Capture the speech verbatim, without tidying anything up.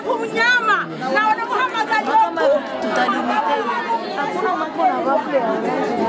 kunyama na wanamuhamagaza tutalimite hakuna mambo na wafu ya